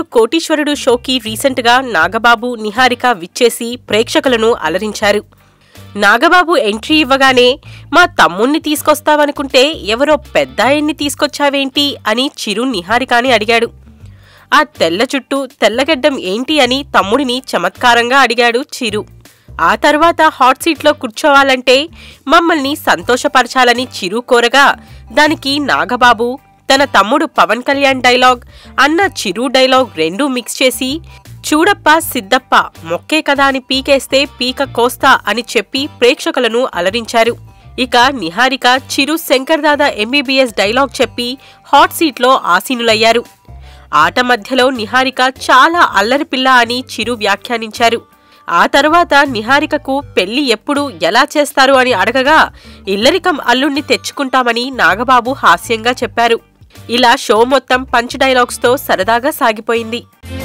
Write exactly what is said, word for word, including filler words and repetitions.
కోటీశ్వరుడు షోకి రీసెంట్గా నాగబాబు నిహారిక విచ్చేసి ప్రేక్షకులను అలరించారు. నాగబాబు ఎంట్రీ ఇవ్వగానే మా తమ్ముణ్ణి తీసుకొస్తావనుకుంటే ఎవరో పెద్దాయన్ని తీసుకొచ్చావేంటి అని చిరు నిహారికాని అడిగాడు. ఆ తెల్ల చుట్టూ తెల్లగడ్డం ఏంటి అని తమ్ముడిని చమత్కారంగా అడిగాడు చిరు. ఆ తర్వాత హాట్ సీట్లో కూర్చోవాలంటే మమ్మల్ని సంతోషపరచాలని చిరు కోరగా దానికి నాగబాబు తన తమ్ముడు పవన్ కళ్యాణ్ డైలాగ్ అన్న చిరు డైలాగ్ రెండూ మిక్స్ చేసి చూడప్ప సిద్దప్ప మొక్కే కదా అని పీకేస్తే పీక కోస్తా అని చెప్పి ప్రేక్షకులను అలరించారు. ఇక నిహారిక చిరు శంకర్దాదా ఎంబీబీఎస్ డైలాగ్ చెప్పి హాట్ సీట్లో ఆసీనులయ్యారు. ఆట మధ్యలో నిహారిక చాలా అల్లరిపిల్ల అని చిరు వ్యాఖ్యానించారు. ఆ తరువాత నిహారికకు పెళ్లి ఎప్పుడు ఎలా చేస్తారు అని అడగగా ఇల్లరికం అల్లుణ్ణి తెచ్చుకుంటామని నాగబాబు హాస్యంగా చెప్పారు. ఇలా షో మొత్తం పంచ్ డైలాగ్స్తో సరదాగా సాగిపోయింది.